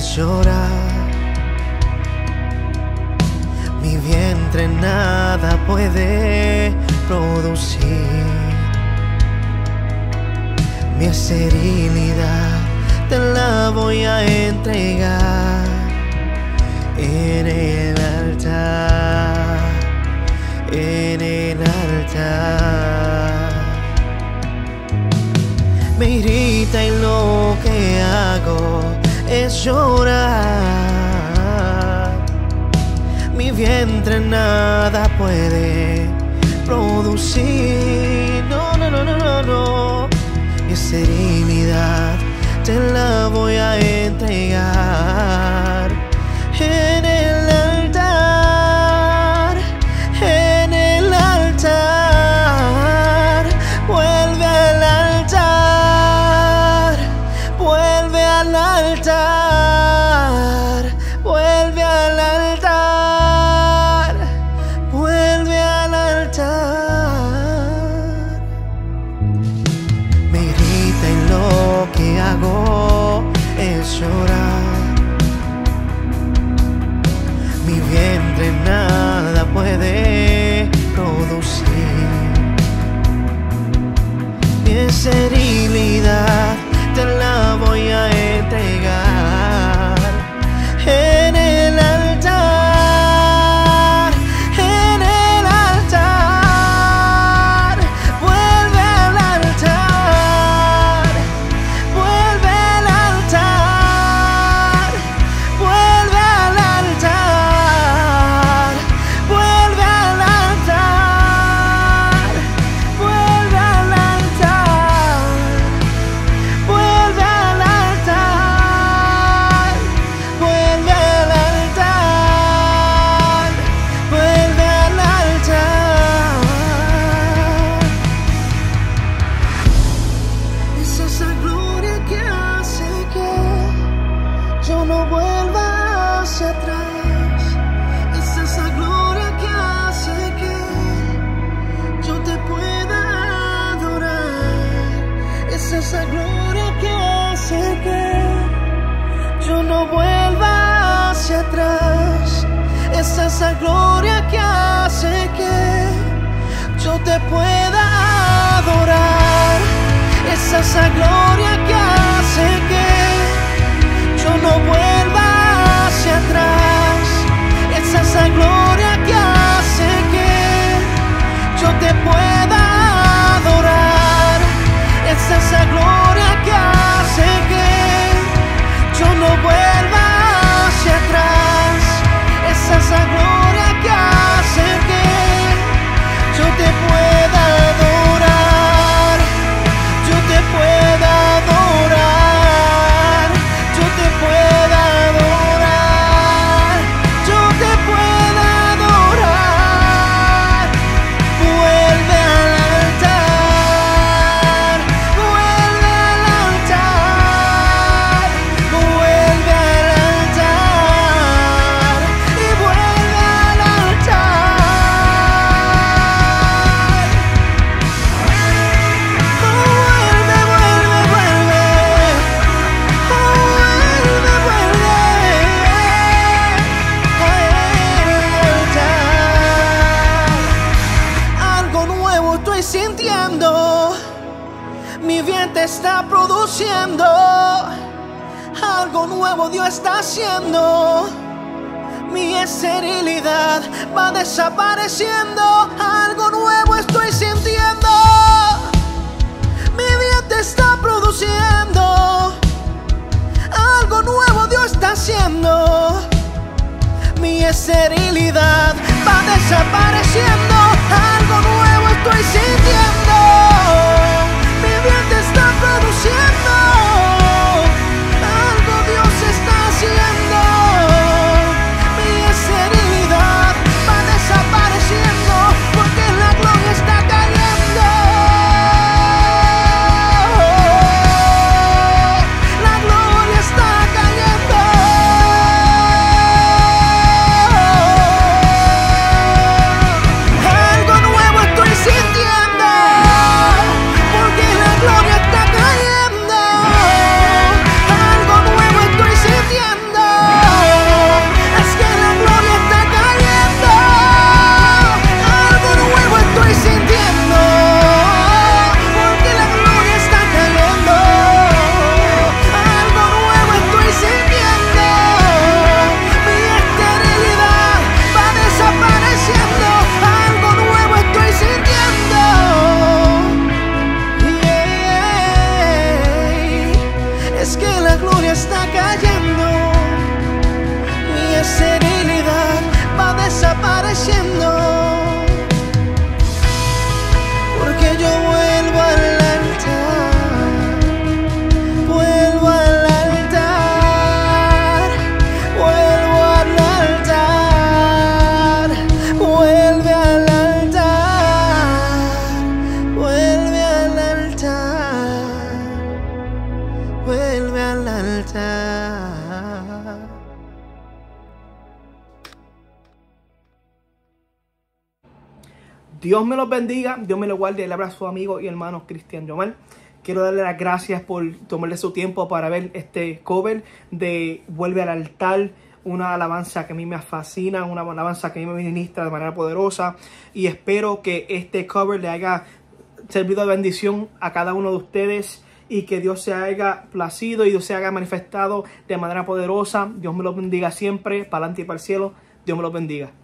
es llorar. Mi vientre nada puede producir. Mi esterilidad te la voy a entregar en el altar, en el altar. Me irrita y lo que hago es llorar. Mi vientre nada puede producir. No, no, no, no, no, no. Mi esterilidad te la voy a entregar en el altar, en el altar. Vuelve al altar, vuelve al altar, vuelve al altar, vuelve al altar. Me irrita y lo que hago es llorar. Mi vientre nada puede producir. Mi esterilidad te la voy a entregar en el altar, en el altar. Vuelve al altar, vuelve al altar, vuelve al altar, vuelve al altar, vuelve al altar, vuelve al altar, vuelve al altar, vuelve al altar. Es esa gloria que hace que yo no vuelva hacia atrás. Es esa gloria que hace que yo te pueda adorar. Es esa gloria que hace que yo no vuelva hacia atrás. Es esa gloria que hace que yo te pueda adorar. Es esa gloria que hace que yo no vuelva hacia atrás. Es esa gloria que hace que yo te pueda adorar. Es esa gloria que hace que yo no vuelva hacia atrás. Es esa gloria que hace que yo te pueda adorar. Yo te pueda adorar. Yo te pueda adorar. Yo te pueda adorar. Vuelve al altar, vuelve al altar, vuelve al altar y vuelve al altar. Oh, vuelve, vuelve, vuelve. Oh, vuelve, vuelve al altar. Algo nuevo estoy sintiendo. Mi vientre está produciendo. Algo nuevo Dios está haciendo. Mi esterilidad va desapareciendo. Algo nuevo estoy sintiendo. Mi vientre está produciendo. Algo nuevo Dios está haciendo. Mi esterilidad va desapareciendo. Algo nuevo estoy sintiendo. Mi vientre está produciendo. Algo Dios está haciendo. Mi esterilidad va desapareciendo porque la gloria está cayendo. La gloria está cayendo. Dios me los bendiga, Dios me los guarde. Le abrazo a su amigo y hermano Cristian Yomar. Quiero darle las gracias por tomarle su tiempo para ver este cover de Vuelve al Altar. Una alabanza que a mí me fascina, una alabanza que a mí me ministra de manera poderosa. Y espero que este cover le haya servido de bendición a cada uno de ustedes. Y que Dios se haya placido y Dios se haya manifestado de manera poderosa. Dios me lo bendiga siempre, para adelante y para el cielo. Dios me lo bendiga.